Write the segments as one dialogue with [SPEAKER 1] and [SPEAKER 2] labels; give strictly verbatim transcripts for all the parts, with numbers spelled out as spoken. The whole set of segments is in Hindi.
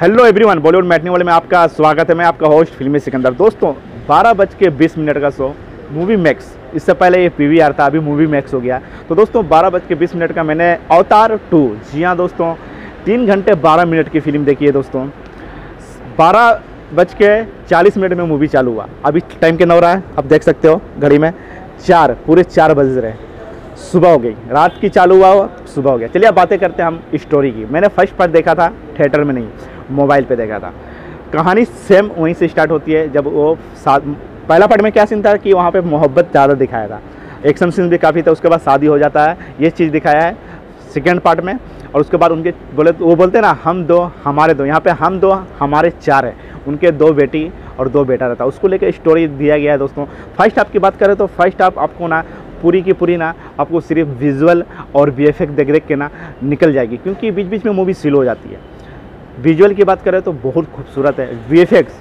[SPEAKER 1] हेलो एवरीवन, बॉलीवुड मैटनी वाले में आपका स्वागत है। मैं आपका होस्ट फिल्मी सिकंदर। दोस्तों बारह बज के बीस मिनट का शो मूवी मैक्स, इससे पहले ये पीवीआर था, अभी मूवी मैक्स हो गया। तो दोस्तों बारह बज के बीस मिनट का मैंने अवतार टू, जी हाँ दोस्तों, तीन घंटे बारह मिनट की फिल्म देखी है दोस्तों। बारह बज के चालीस मिनट में मूवी चालू हुआ। अभी टाइम के नौ रहा है, आप देख सकते हो घड़ी में, चार पूरे चार बज रहे हैं। सुबह हो गई, रात की चालू हुआ हो सुबह हो गया। चलिए अब बातें करते हैं हम स्टोरी की। मैंने फर्स्ट पार्ट देखा था थिएटर में नहीं, मोबाइल पे देखा था। कहानी सेम वहीं से स्टार्ट होती है जब वो साथ, पहला पार्ट में क्या सीन था कि वहाँ पे मोहब्बत ज़्यादा दिखाया था, एक्शन सीन भी काफ़ी था। उसके बाद शादी हो जाता है, ये चीज़ दिखाया है सेकेंड पार्ट में। और उसके बाद उनके बोले, वो बोलते हैं ना, हम दो हमारे दो, यहाँ पे हम दो हमारे चार है। उनके दो बेटी और दो बेटा रहता है, उसको लेकर स्टोरी दिया गया है दोस्तों। फर्स्ट हाफ की बात करें तो फर्स्ट हाफ आपको ना पूरी की पूरी ना आपको सिर्फ विजुअल और वीएफएक्स देख देख के ना निकल जाएगी, क्योंकि बीच बीच में मूवी स्लो हो जाती है। विजुअल की बात करें तो बहुत खूबसूरत है, वीएफएक्स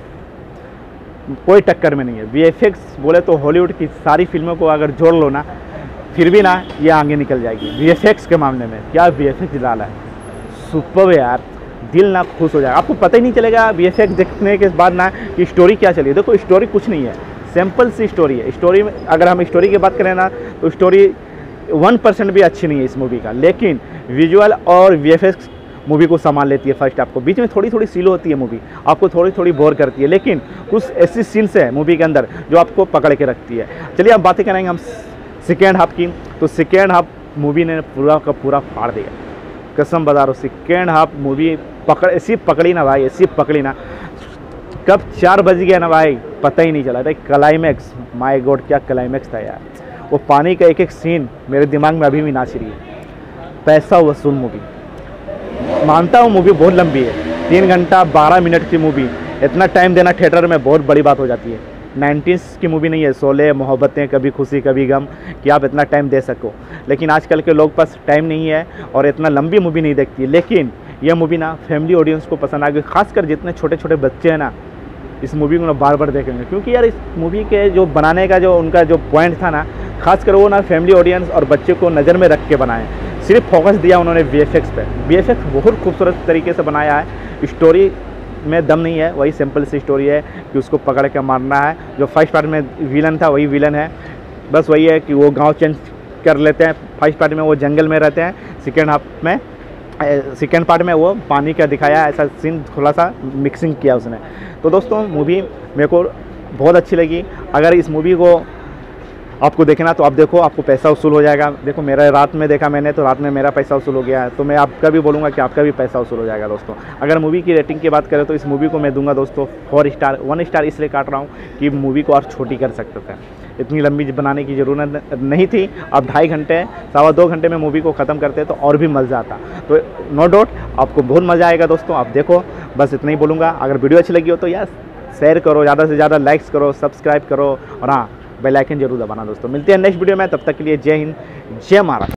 [SPEAKER 1] कोई टक्कर में नहीं है। वीएफएक्स बोले तो हॉलीवुड की सारी फिल्मों को अगर जोड़ लो ना, फिर भी ना ये आगे निकल जाएगी। वीएफएक्स के मामले में क्या वीएफएक्स डाला है, सुपर यार, दिल ना खुश हो जाएगा। आपको पता ही नहीं चलेगा वीएफएक्स देखने के बाद ना कि स्टोरी क्या चली है। देखो स्टोरी कुछ नहीं है, सिंपल सी स्टोरी है। स्टोरी में अगर हम स्टोरी की बात करें ना तो स्टोरी वन परसेंट भी अच्छी नहीं है इस मूवी का, लेकिन विजुअल और वीएफएक्स मूवी को संभाल लेती है। फर्स्ट आपको बीच में थोड़ी थोड़ी स्लो होती है मूवी, आपको थोड़ी थोड़ी बोर करती है, लेकिन कुछ ऐसी सीन्स है मूवी के अंदर जो आपको पकड़ के रखती है। चलिए अब बातें करेंगे हम सेकेंड हाफ की। तो सेकेंड हाफ मूवी ने पूरा का पूरा फाड़ दिया, कसम बता रहा हूँ। सेकेंड हाफ मूवी पकड़ ऐसी पकड़ी ना भाई, ऐसी पकड़ी ना, कब चार बज गया ना भाई पता ही नहीं चला। भाई क्लाइमैक्स, माय गॉड क्या क्लाइमैक्स था यार। वो पानी का एक एक सीन मेरे दिमाग में अभी भी नाच रही है। पैसा वसूल मूवी, मानता हूँ मूवी बहुत लंबी है, तीन घंटा बारह मिनट की मूवी, इतना टाइम देना थिएटर में बहुत बड़ी बात हो जाती है। नाइन्टीज़ की मूवी नहीं है, शोले, मोहब्बतें, कभी खुशी कभी गम, कि आप इतना टाइम दे सको। लेकिन आजकल के लोग पास टाइम नहीं है और इतना लंबी मूवी नहीं देखती है। लेकिन यह मूवी ना फैमिली ऑडियंस को पसंद आ गई, खासकर जितने छोटे छोटे बच्चे हैं ना, इस मूवी को ना बार बार देखेंगे। क्योंकि यार इस मूवी के जो बनाने का जो उनका जो पॉइंट था ना, खासकर वो ना फैमिली ऑडियंस और बच्चे को नज़र में रख के बनाए। सिर्फ फोकस दिया उन्होंने वीएफएक्स पे। वीएफएक्स बहुत खूबसूरत तरीके से बनाया है। स्टोरी में दम नहीं है, वही सिंपल सी स्टोरी है कि उसको पकड़ के मारना है। जो फर्स्ट पार्ट में विलन था वही विलन है, बस वही है कि वो गाँव चेंज कर लेते हैं। फर्स्ट पार्ट में वो जंगल में रहते हैं, सेकेंड हाफ में सेकेंड पार्ट में वो पानी का दिखाया, ऐसा सीन थोड़ा सा मिक्सिंग किया उसने। तो दोस्तों मूवी मेरे को बहुत अच्छी लगी। अगर इस मूवी को आपको देखना तो आप देखो, आपको पैसा वसूल हो जाएगा। देखो मेरा रात में देखा मैंने, तो रात में मेरा पैसा वसूल हो गया है, तो मैं आपका भी बोलूँगा कि आपका भी पैसा वसूल हो जाएगा दोस्तों। अगर मूवी की रेटिंग की बात करें तो इस मूवी को मैं दूंगा दोस्तों फोर स्टार। वन स्टार इसलिए काट रहा हूँ कि मूवी को और छोटी कर सकते थे, इतनी लंबी बनाने की ज़रूरत नहीं थी। अब ढाई घंटे सवा दो घंटे में मूवी को ख़त्म करते तो और भी मज़ा आता। तो नो डाउट आपको बहुत मज़ा आएगा दोस्तों, आप देखो। बस इतना ही बोलूँगा। अगर वीडियो अच्छी लगी हो तो यार शेयर करो, ज़्यादा से ज़्यादा लाइक्स करो, सब्सक्राइब करो, और हाँ बेल आइकन जरूर दबाना दोस्तों। मिलते हैं नेक्स्ट वीडियो में, तब तक के लिए जय हिंद, जय महाराष्ट्र।